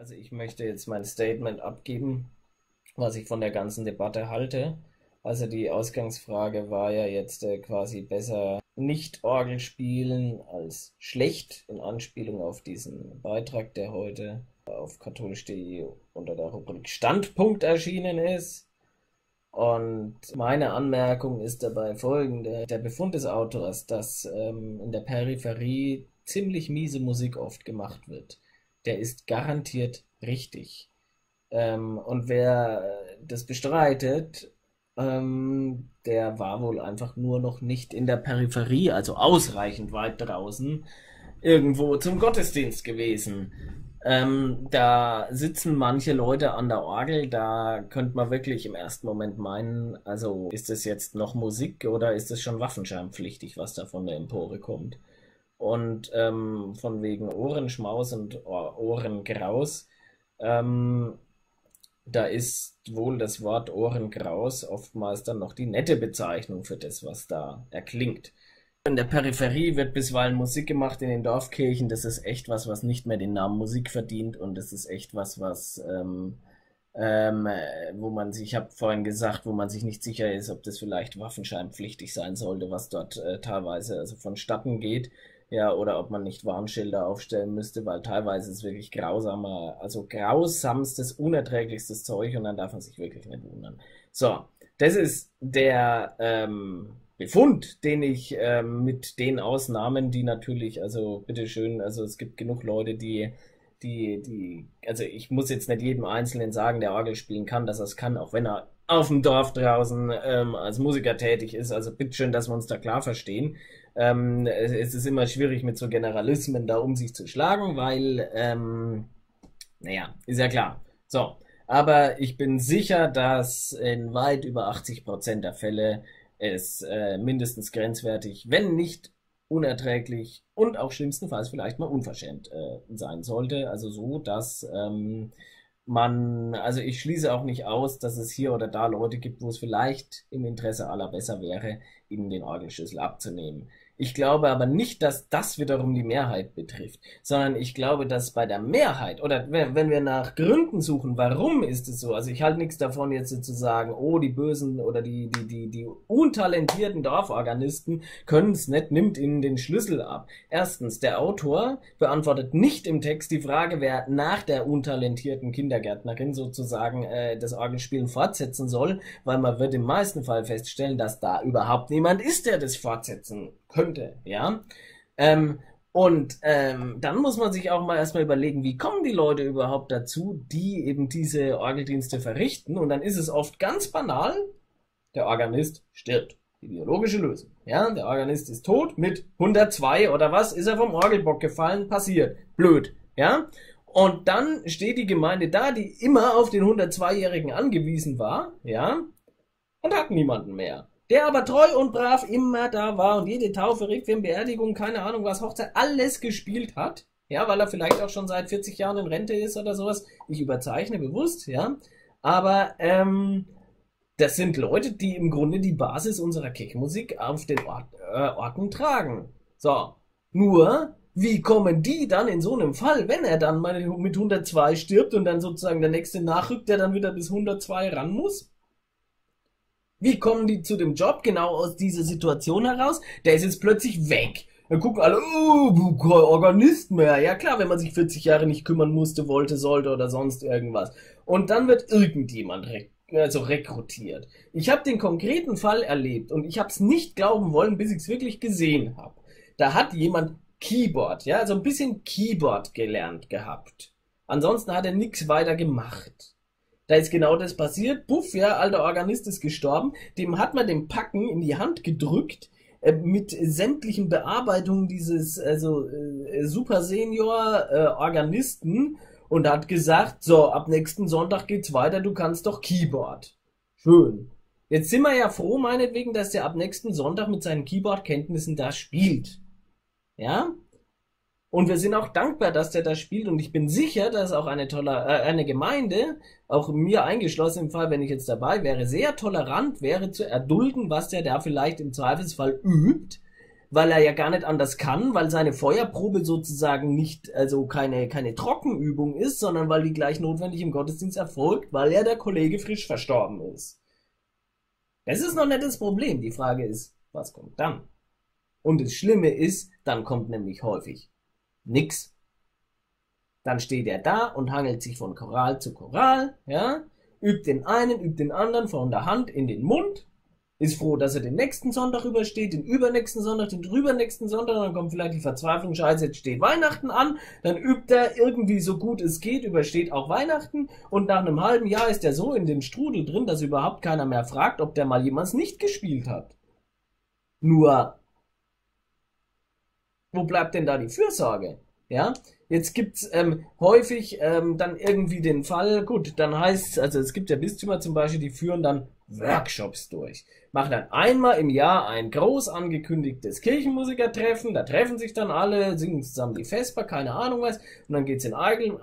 Also ich möchte jetzt mein Statement abgeben, was ich von der ganzen Debatte halte. Also die Ausgangsfrage war ja jetzt quasi besser nicht Orgel spielen als schlecht, in Anspielung auf diesen Beitrag, der heute auf katholisch.de unter der Rubrik Standpunkt erschienen ist. Und meine Anmerkung ist dabei folgende: Der Befund des Autors, dass in der Peripherie ziemlich miese Musik oft gemacht wird, der ist garantiert richtig. Und wer das bestreitet, der war wohl einfach nur noch nicht in der Peripherie, also ausreichend weit draußen, irgendwo zum Gottesdienst gewesen. Da sitzen manche Leute an der Orgel, da könnte man wirklich im ersten Moment meinen, also ist es jetzt noch Musik oder ist es schon waffenscheinpflichtig, was da von der Empore kommt? Und von wegen Ohrenschmaus und Ohrengraus, da ist wohl das Wort Ohrengraus oftmals dann noch die nette Bezeichnung für das, was da erklingt. In der Peripherie wird bisweilen Musik gemacht in den Dorfkirchen. Das ist echt was, was nicht mehr den Namen Musik verdient, und das ist echt was, wo man sich, ich habe vorhin gesagt, wo man sich nicht sicher ist, ob das vielleicht waffenscheinpflichtig sein sollte, was dort teilweise also vonstatten geht, ja, oder ob man nicht Warnschilder aufstellen müsste, weil teilweise ist es wirklich grausamer, also grausamstes, unerträglichstes Zeug, und dann darf man sich wirklich nicht wundern. So, das ist der Befund, den ich mit den Ausnahmen, die natürlich, also bitteschön, also es gibt genug Leute, also ich muss jetzt nicht jedem Einzelnen sagen, der Orgel spielen kann, dass er es kann, auch wenn er auf dem Dorf draußen als Musiker tätig ist. Also bitteschön, dass wir uns da klar verstehen. Es ist immer schwierig mit so Generalismen da um sich zu schlagen, weil, naja, ist ja klar. So, aber ich bin sicher, dass in weit über 80% der Fälle es mindestens grenzwertig, wenn nicht unerträglich und auch schlimmstenfalls vielleicht mal unverschämt sein sollte. Also so, dass also ich schließe auch nicht aus, dass es hier oder da Leute gibt, wo es vielleicht im Interesse aller besser wäre, ihnen den Orgelschlüssel abzunehmen. Ich glaube aber nicht, dass das wiederum die Mehrheit betrifft, sondern ich glaube, dass bei der Mehrheit, oder wenn wir nach Gründen suchen, warum ist es so, also ich halte nichts davon jetzt zu sagen, oh, die Bösen oder die untalentierten Dorforganisten können es nicht, nimmt ihnen den Schlüssel ab. Erstens, der Autor beantwortet nicht im Text die Frage, wer nach der untalentierten Kindergärtnerin sozusagen das Orgelspielen fortsetzen soll, weil man wird im meisten Fall feststellen, dass da überhaupt niemand ist, der das fortsetzen könnte, ja. Dann muss man sich auch mal erstmal überlegen, wie kommen die Leute überhaupt dazu, die eben diese Orgeldienste verrichten, und dann ist es oft ganz banal, der Organist stirbt. Die biologische Lösung, ja, der Organist ist tot mit 102 oder was, ist er vom Orgelbock gefallen, passiert, blöd, ja. Und dann steht die Gemeinde da, die immer auf den 102-Jährigen angewiesen war, ja, und hat niemanden mehr. Der aber treu und brav immer da war und jede Taufe, Requiem, Beerdigung, keine Ahnung was, Hochzeit, alles gespielt hat. Ja, weil er vielleicht auch schon seit 40 Jahren in Rente ist oder sowas. Ich überzeichne bewusst, ja. Aber das sind Leute, die im Grunde die Basis unserer Kirchenmusik auf den Orten tragen. So, nur, wie kommen die dann in so einem Fall, wenn er dann mal mit 102 stirbt und dann sozusagen der nächste nachrückt, der dann wieder bis 102 ran muss? Wie kommen die zu dem Job genau aus dieser Situation heraus? Der ist jetzt plötzlich weg. Dann gucken alle, oh, kein Organist mehr. Ja klar, wenn man sich 40 Jahre nicht kümmern musste, wollte, sollte oder sonst irgendwas. Und dann wird irgendjemand rekrutiert. Ich habe den konkreten Fall erlebt und ich habe es nicht glauben wollen, bis ich es wirklich gesehen habe. Da hat jemand Keyboard, ja, also ein bisschen Keyboard gelernt gehabt. Ansonsten hat er nichts weiter gemacht. Da ist genau das passiert. Puff, ja, alter Organist ist gestorben. Dem hat man den Packen in die Hand gedrückt, mit sämtlichen Bearbeitungen dieses Super Senior Organisten, und hat gesagt, so, ab nächsten Sonntag geht's weiter, du kannst doch Keyboard. Schön. Jetzt sind wir ja froh, meinetwegen, dass der ab nächsten Sonntag mit seinen Keyboard-Kenntnissen da spielt. Ja? Und wir sind auch dankbar, dass der da spielt, und ich bin sicher, dass auch eine Gemeinde, auch mir eingeschlossen im Fall, wenn ich jetzt dabei wäre, sehr tolerant wäre zu erdulden, was der da vielleicht im Zweifelsfall übt, weil er ja gar nicht anders kann, weil seine Feuerprobe sozusagen nicht, also keine Trockenübung ist, sondern weil die gleich notwendig im Gottesdienst erfolgt, weil ja der Kollege frisch verstorben ist. Das ist noch nicht das Problem. Die Frage ist, was kommt dann? Und das Schlimme ist, dann kommt nämlich häufig nix. Dann steht er da und hangelt sich von Choral zu Choral, ja, übt den einen, übt den anderen von der Hand in den Mund, ist froh, dass er den nächsten Sonntag übersteht, den übernächsten Sonntag, den drübernächsten Sonntag, dann kommt vielleicht die Verzweiflung, scheiße, jetzt steht Weihnachten an, dann übt er irgendwie so gut es geht, übersteht auch Weihnachten und nach einem halben Jahr ist er so in den Strudel drin, dass überhaupt keiner mehr fragt, ob der mal jemals nicht gespielt hat. Nur, wo bleibt denn da die Fürsorge? Ja, jetzt gibt's häufig dann irgendwie den Fall, gut, dann heißt also es gibt ja Bistümer zum Beispiel, die führen dann Workshops durch. Machen dann einmal im Jahr ein groß angekündigtes Kirchenmusikertreffen, da treffen sich dann alle, singen zusammen die Vesper, keine Ahnung was, und dann geht's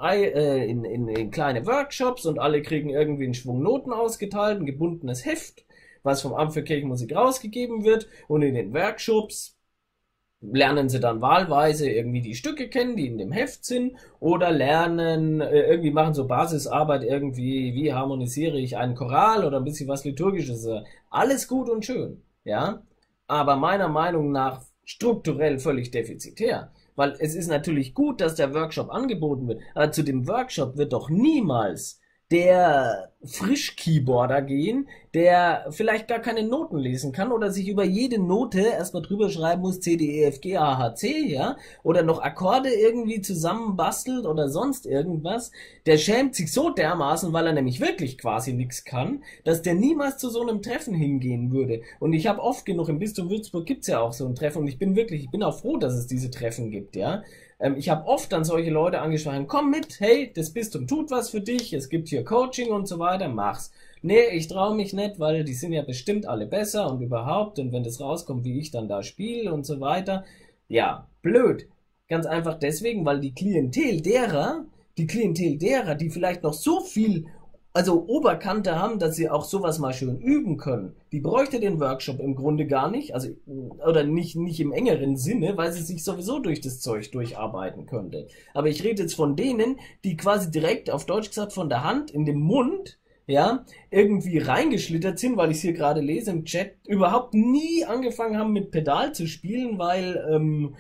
in kleine Workshops und alle kriegen irgendwie einen Schwung Noten ausgeteilt, ein gebundenes Heft, was vom Amt für Kirchenmusik rausgegeben wird, und in den Workshops lernen sie dann wahlweise irgendwie die Stücke kennen, die in dem Heft sind, oder lernen, irgendwie machen so Basisarbeit irgendwie, wie harmonisiere ich einen Choral oder ein bisschen was Liturgisches. Alles gut und schön, ja, aber meiner Meinung nach strukturell völlig defizitär. Weil es ist natürlich gut, dass der Workshop angeboten wird, aber zu dem Workshop wird doch niemals der Frisch-Keyboarder gehen, der vielleicht gar keine Noten lesen kann oder sich über jede Note erstmal drüber schreiben muss, C, D, E, F, G, A, H, C, ja, oder noch Akkorde irgendwie zusammenbastelt oder sonst irgendwas. Der schämt sich so dermaßen, weil er nämlich wirklich quasi nichts kann, dass der niemals zu so einem Treffen hingehen würde. Und ich habe oft genug, im Bistum Würzburg gibt's ja auch so ein Treffen, und ich bin auch froh, dass es diese Treffen gibt, ja. Ich habe oft dann solche Leute angesprochen, komm mit, hey, das Bistum tut was für dich, es gibt hier Coaching und so weiter, mach's. Nee, ich traue mich nicht, weil die sind ja bestimmt alle besser und überhaupt, und wenn das rauskommt, wie ich dann da spiele und so weiter, ja, blöd. Ganz einfach deswegen, weil die Klientel derer, die vielleicht noch so viel, also Oberkante haben, dass sie auch sowas mal schön üben können, die bräuchte den Workshop im Grunde gar nicht, also, oder nicht im engeren Sinne, weil sie sich sowieso durch das Zeug durcharbeiten könnte. Aber ich rede jetzt von denen, die quasi direkt, auf Deutsch gesagt, von der Hand in den Mund, ja, irgendwie reingeschlittert sind, weil ich es hier gerade lese im Chat, überhaupt nie angefangen haben mit Pedal zu spielen, weil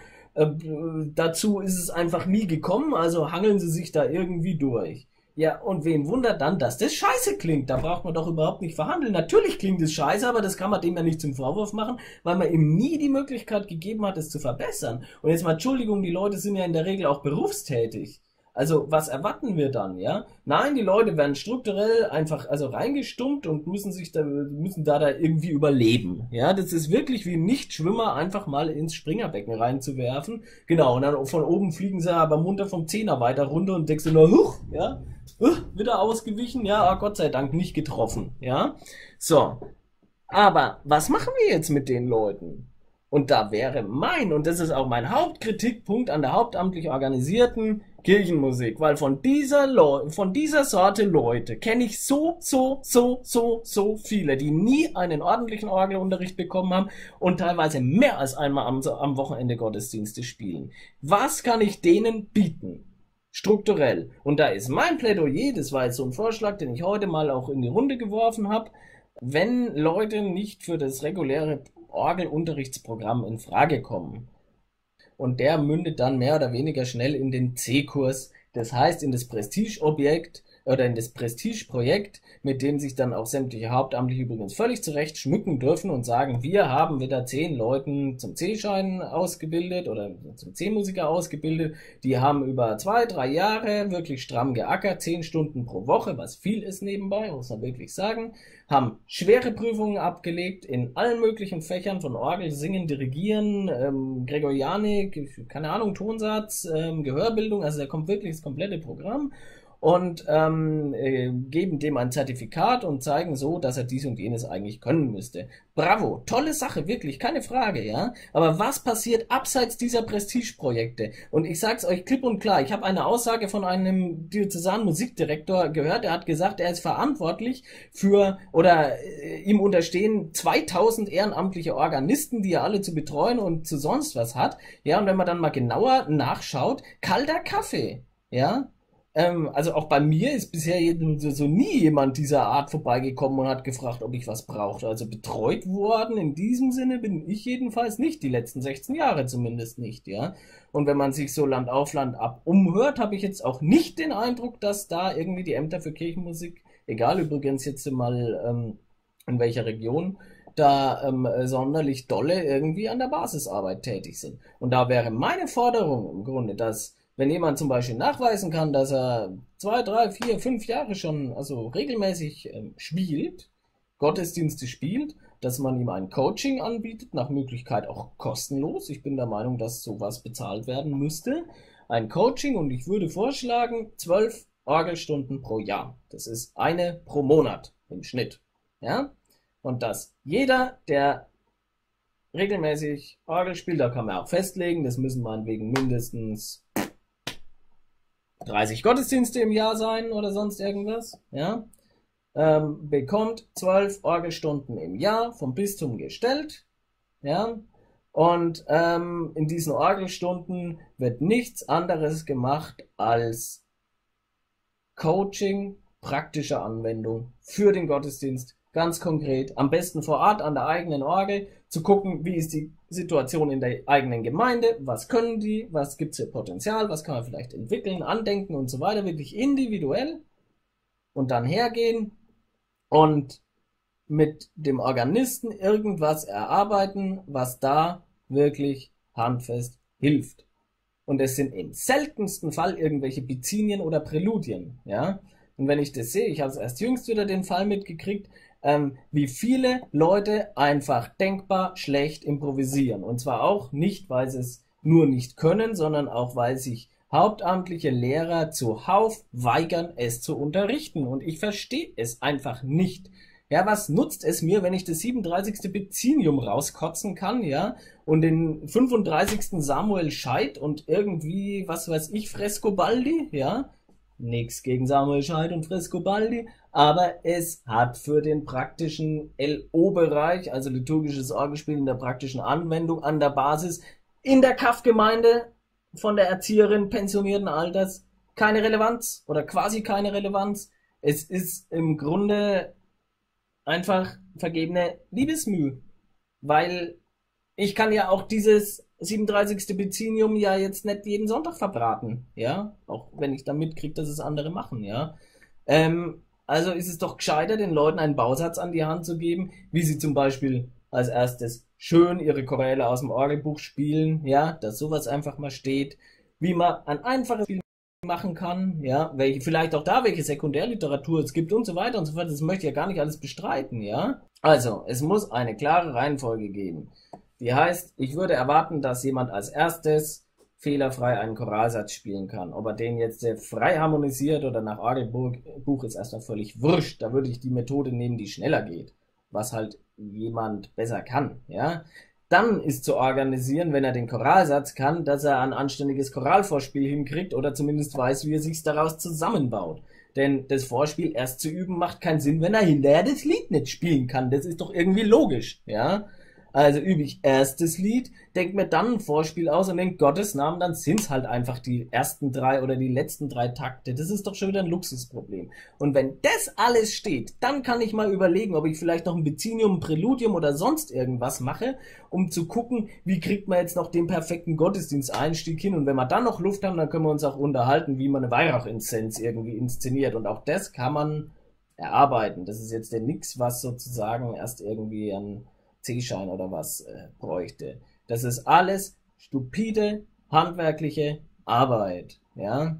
dazu ist es einfach nie gekommen, also hangeln sie sich da irgendwie durch. Ja, und wen wundert dann, dass das scheiße klingt? Da braucht man doch überhaupt nicht verhandeln. Natürlich klingt es scheiße, aber das kann man dem ja nicht zum Vorwurf machen, weil man ihm nie die Möglichkeit gegeben hat, es zu verbessern. Und jetzt mal, Entschuldigung, die Leute sind ja in der Regel auch berufstätig. Also, was erwarten wir dann, ja? Nein, die Leute werden strukturell einfach, also reingestummt und müssen da irgendwie überleben, ja? Das ist wirklich wie ein Nichtschwimmer einfach mal ins Springerbecken reinzuwerfen. Genau, und dann von oben fliegen sie aber munter vom Zehner weiter runter und denkst du nur, huch, ja? Wieder ausgewichen, ja, Gott sei Dank nicht getroffen, ja? So. Aber was machen wir jetzt mit den Leuten? Und da wäre und das ist auch mein Hauptkritikpunkt an der hauptamtlich organisierten Kirchenmusik, weil von dieser Sorte Leute kenne ich so viele, die nie einen ordentlichen Orgelunterricht bekommen haben und teilweise mehr als einmal am Wochenende Gottesdienste spielen. Was kann ich denen bieten? Strukturell. Und da ist mein Plädoyer, das war jetzt so ein Vorschlag, den ich heute mal auch in die Runde geworfen habe, wenn Leute nicht für das reguläre Orgelunterrichtsprogramm in Frage kommen. Und der mündet dann mehr oder weniger schnell in den C-Kurs, das heißt in das Prestigeobjekt oder in das Prestigeprojekt, mit dem sich dann auch sämtliche Hauptamtliche übrigens völlig zurecht schmücken dürfen und sagen, wir haben wieder 10 Leuten zum C-Schein ausgebildet oder zum C-Musiker ausgebildet, die haben über 2-3 Jahre wirklich stramm geackert, 10 Stunden pro Woche, was viel ist nebenbei, muss man wirklich sagen, haben schwere Prüfungen abgelegt in allen möglichen Fächern von Orgel, Singen, Dirigieren, Gregorianik, keine Ahnung, Tonsatz, Gehörbildung, also da kommt wirklich das komplette Programm. und geben dem ein Zertifikat und zeigen so, dass er dies und jenes eigentlich können müsste. Bravo, tolle Sache, wirklich, keine Frage, ja. Aber was passiert abseits dieser Prestigeprojekte? Und ich sag's euch klipp und klar, ich habe eine Aussage von einem diözesanen Musikdirektor gehört, der hat gesagt, er ist verantwortlich für, oder ihm unterstehen 2000 ehrenamtliche Organisten, die er alle zu betreuen und zu sonst was hat. Ja, und wenn man dann mal genauer nachschaut, kalter Kaffee, ja. Also auch bei mir ist bisher so nie jemand dieser Art vorbeigekommen und hat gefragt, ob ich was brauchte. Also betreut worden in diesem Sinne bin ich jedenfalls nicht, die letzten 16 Jahre zumindest nicht, ja. Und wenn man sich so Land auf Land ab umhört, habe ich jetzt auch nicht den Eindruck, dass da irgendwie die Ämter für Kirchenmusik, egal übrigens jetzt mal in welcher Region, da sonderlich dolle irgendwie an der Basisarbeit tätig sind. Und da wäre meine Forderung im Grunde, dass wenn jemand zum Beispiel nachweisen kann, dass er 2, 3, 4, 5 Jahre schon also regelmäßig spielt, Gottesdienste spielt, dass man ihm ein Coaching anbietet, nach Möglichkeit auch kostenlos. Ich bin der Meinung, dass sowas bezahlt werden müsste. Ein Coaching und ich würde vorschlagen 12 Orgelstunden pro Jahr. Das ist eine pro Monat im Schnitt. Ja? Und dass jeder, der regelmäßig Orgel spielt, da kann man auch festlegen, das müssen meinetwegen mindestens 30 Gottesdienste im Jahr sein oder sonst irgendwas, ja, bekommt 12 Orgelstunden im Jahr vom Bistum gestellt, ja, und in diesen Orgelstunden wird nichts anderes gemacht als Coaching, praktische Anwendung für den Gottesdienst, ganz konkret, am besten vor Ort an der eigenen Orgel, zu gucken, wie ist die Situation in der eigenen Gemeinde, was können die, was gibt's für Potenzial, was kann man vielleicht entwickeln, andenken und so weiter, wirklich individuell und dann hergehen und mit dem Organisten irgendwas erarbeiten, was da wirklich handfest hilft. Und es sind im seltensten Fall irgendwelche Bizinien oder Präludien, ja. Und wenn ich das sehe, ich habe es erst jüngst wieder den Fall mitgekriegt, wie viele Leute einfach denkbar schlecht improvisieren. Und zwar auch nicht, weil sie es nur nicht können, sondern auch, weil sich hauptamtliche Lehrer zuhauf weigern, es zu unterrichten. Und ich verstehe es einfach nicht. Ja, was nutzt es mir, wenn ich das 37. Bizinium rauskotzen kann, ja, und den 35. Samuel Scheidt und irgendwie, was weiß ich, Frescobaldi, ja, nix gegen Samuel Scheidt und Frescobaldi, aber es hat für den praktischen LO-Bereich, also liturgisches Orgelspiel in der praktischen Anwendung an der Basis, in der KAF-Gemeinde von der Erzieherin pensionierten Alters keine Relevanz oder quasi keine Relevanz. Es ist im Grunde einfach vergebene Liebesmüh, weil ich kann ja auch dieses 37. Bizinium ja jetzt nicht jeden Sonntag verbraten, ja, auch wenn ich dann mitkriege, dass es andere machen, ja. Also ist es doch gescheiter, den Leuten einen Bausatz an die Hand zu geben, wie sie zum Beispiel als erstes schön ihre Choräle aus dem Orgelbuch spielen, ja, dass sowas einfach mal steht, wie man ein einfaches Spiel machen kann, ja, welche, vielleicht auch da welche Sekundärliteratur es gibt und so weiter und so fort, das möchte ich ja gar nicht alles bestreiten, ja. Also, es muss eine klare Reihenfolge geben. Die heißt, ich würde erwarten, dass jemand als erstes fehlerfrei einen Choralsatz spielen kann. Ob er den jetzt frei harmonisiert oder nach Orgelbuch ist erstmal völlig wurscht. Da würde ich die Methode nehmen, die schneller geht, was halt jemand besser kann, ja. Dann ist zu organisieren, wenn er den Choralsatz kann, dass er ein anständiges Choralvorspiel hinkriegt oder zumindest weiß, wie er sich daraus zusammenbaut. Denn das Vorspiel erst zu üben macht keinen Sinn, wenn er hinterher das Lied nicht spielen kann. Das ist doch irgendwie logisch, ja. Also übe ich erst das Lied, denk mir dann ein Vorspiel aus und in Gottes Namen, dann sind's halt einfach die ersten 3 oder die letzten 3 Takte. Das ist doch schon wieder ein Luxusproblem. Und wenn das alles steht, dann kann ich mal überlegen, ob ich vielleicht noch ein Bizinium, ein Präludium oder sonst irgendwas mache, um zu gucken, wie kriegt man jetzt noch den perfekten Gottesdiensteinstieg hin. Und wenn wir dann noch Luft haben, dann können wir uns auch unterhalten, wie man eine Weihrauchinszenz irgendwie inszeniert. Und auch das kann man erarbeiten. Das ist jetzt nix, was sozusagen erst irgendwie an C-Schein oder was bräuchte. Das ist alles stupide, handwerkliche Arbeit, ja.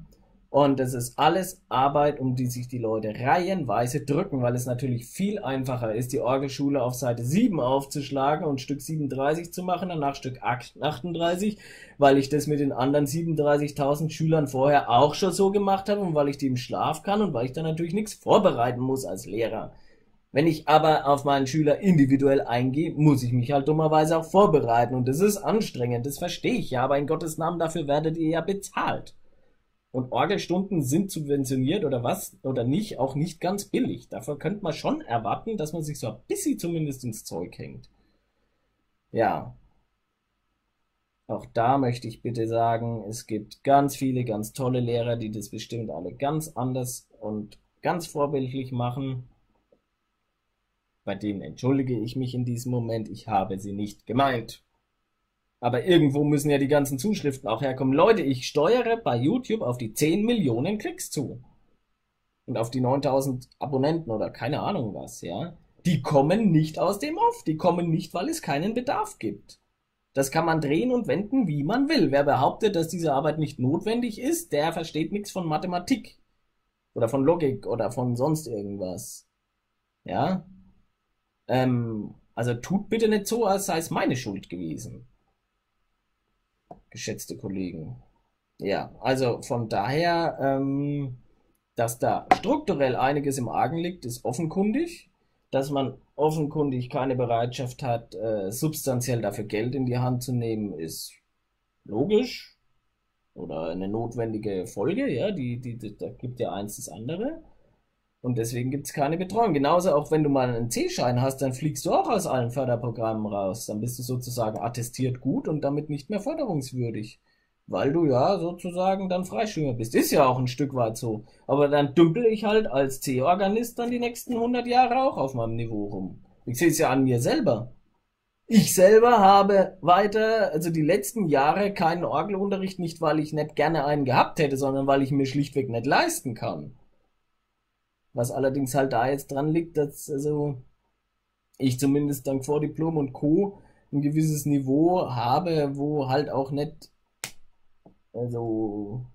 Und das ist alles Arbeit, um die sich die Leute reihenweise drücken, weil es natürlich viel einfacher ist, die Orgelschule auf Seite 7 aufzuschlagen und Stück 37 zu machen, danach Stück 38, weil ich das mit den anderen 37.000 Schülern vorher auch schon so gemacht habe und weil ich die im Schlaf kann und weil ich dann natürlich nichts vorbereiten muss als Lehrer. Wenn ich aber auf meinen Schüler individuell eingehe, muss ich mich halt dummerweise auch vorbereiten und das ist anstrengend, das verstehe ich ja, aber in Gottes Namen dafür werdet ihr ja bezahlt. Und Orgelstunden sind subventioniert oder was oder nicht, auch nicht ganz billig. Dafür könnte man schon erwarten, dass man sich so ein bisschen zumindest ins Zeug hängt. Ja, auch da möchte ich bitte sagen, es gibt ganz viele, ganz tolle Lehrer, die das bestimmt alle ganz anders und ganz vorbildlich machen. Bei denen entschuldige ich mich in diesem Moment, ich habe sie nicht gemeint. Aber irgendwo müssen ja die ganzen Zuschriften auch herkommen. Leute, ich steuere bei YouTube auf die 10 Millionen Klicks zu. Und auf die 9.000 Abonnenten oder keine Ahnung was, ja. Die kommen nicht aus dem Off. Die kommen nicht, weil es keinen Bedarf gibt. Das kann man drehen und wenden, wie man will. Wer behauptet, dass diese Arbeit nicht notwendig ist, der versteht nichts von Mathematik. Oder von Logik oder von sonst irgendwas. Ja. Also tut bitte nicht so, als sei es meine Schuld gewesen, geschätzte Kollegen. Ja, also von daher, dass da strukturell einiges im Argen liegt, ist offenkundig. Dass man offenkundig keine Bereitschaft hat, substanziell dafür Geld in die Hand zu nehmen, ist logisch oder eine notwendige Folge. Ja, da gibt ja eins das andere. Und deswegen gibt es keine Betreuung. Genauso auch wenn du mal einen C-Schein hast, dann fliegst du auch aus allen Förderprogrammen raus. Dann bist du sozusagen attestiert gut und damit nicht mehr förderungswürdig. Weil du ja sozusagen dann Freischwimmer bist. Ist ja auch ein Stück weit so. Aber dann dümpel ich halt als C-Organist dann die nächsten 100 Jahre auch auf meinem Niveau rum. Ich sehe es ja an mir selber. Ich selber habe weiter, also die letzten Jahre keinen Orgelunterricht, nicht weil ich nicht gerne einen gehabt hätte, sondern weil ich mir schlichtweg nicht leisten kann. Was allerdings halt da jetzt dran liegt, dass also ich zumindest dank Vordiplom und Co. ein gewisses Niveau habe, wo halt auch nicht, also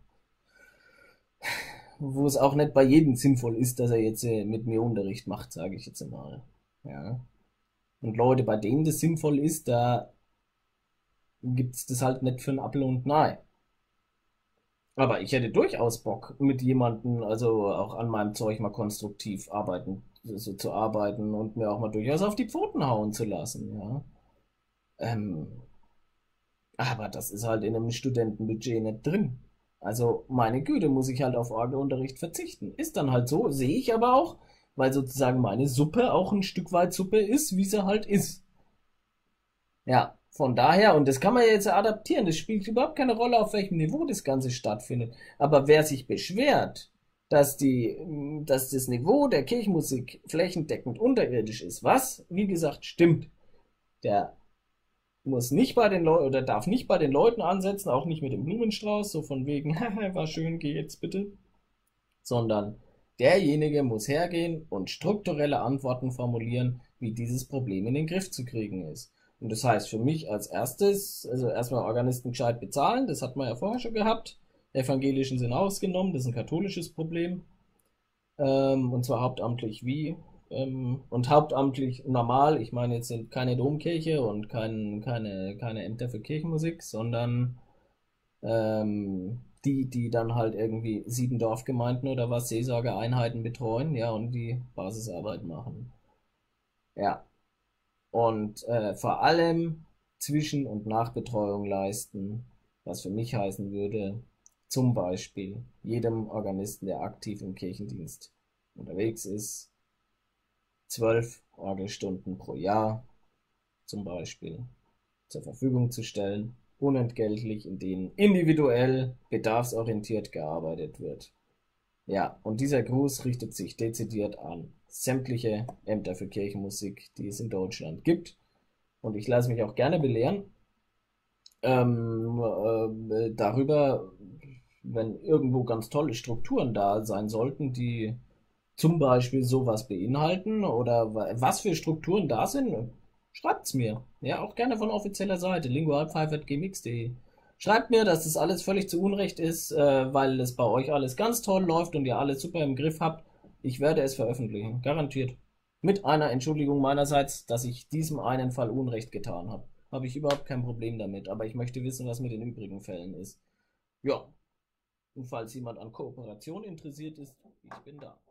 wo es auch nicht bei jedem sinnvoll ist, dass er jetzt mit mir Unterricht macht, sage ich jetzt mal. Ja. Und Leute, bei denen das sinnvoll ist, da gibt's das halt nicht für ein Apfel und ein Ei. Aber ich hätte durchaus Bock, mit jemandem, also auch an meinem Zeug mal konstruktiv arbeiten, so zu arbeiten und mir auch mal durchaus auf die Pfoten hauen zu lassen, ja. Ähm, aber das ist halt in einem Studentenbudget nicht drin. Also meine Güte, muss ich halt auf Orgelunterricht verzichten. Ist dann halt so, sehe ich aber auch, weil sozusagen meine Suppe auch ein Stück weit Suppe ist, wie sie halt ist. Ja, von daher, und das kann man ja jetzt adaptieren, das spielt überhaupt keine Rolle, auf welchem Niveau das Ganze stattfindet. Aber wer sich beschwert, dass das Niveau der Kirchenmusik flächendeckend unterirdisch ist, was, wie gesagt, stimmt, der muss nicht bei den Leuten oder darf nicht bei den Leuten ansetzen, auch nicht mit dem Blumenstrauß, so von wegen, war schön, geh jetzt bitte, sondern derjenige muss hergehen und strukturelle Antworten formulieren, wie dieses Problem in den Griff zu kriegen ist. Und das heißt für mich als erstes, also erstmal Organisten gescheit bezahlen, das hat man ja vorher schon gehabt. Die Evangelischen sind ausgenommen, das ist ein katholisches Problem. Und zwar hauptamtlich wie? Und hauptamtlich normal, ich meine jetzt sind keine Domkirche und keine Ämter für Kirchenmusik, sondern die dann halt irgendwie 7 Dorfgemeinden oder was, Seelsorgeeinheiten betreuen, ja, und die Basisarbeit machen. Ja. Und vor allem Zwischen- und Nachbetreuung leisten, was für mich heißen würde, zum Beispiel jedem Organisten, der aktiv im Kirchendienst unterwegs ist, 12 Orgelstunden pro Jahr zum Beispiel zur Verfügung zu stellen, unentgeltlich, in denen individuell bedarfsorientiert gearbeitet wird. Ja, und dieser Gruß richtet sich dezidiert an sämtliche Ämter für Kirchenmusik, die es in Deutschland gibt. Und ich lasse mich auch gerne belehren darüber, wenn irgendwo ganz tolle Strukturen da sein sollten, die zum Beispiel sowas beinhalten oder was für Strukturen da sind, schreibt's mir. Ja, auch gerne von offizieller Seite, lingualpfeifert.gmx.de. Schreibt mir, dass das alles völlig zu Unrecht ist, weil es bei euch alles ganz toll läuft und ihr alles super im Griff habt. Ich werde es veröffentlichen, garantiert. Mit einer Entschuldigung meinerseits, dass ich diesem einen Fall Unrecht getan habe. Habe ich überhaupt kein Problem damit, aber ich möchte wissen, was mit den übrigen Fällen ist. Ja, und falls jemand an Kooperation interessiert ist, ich bin da.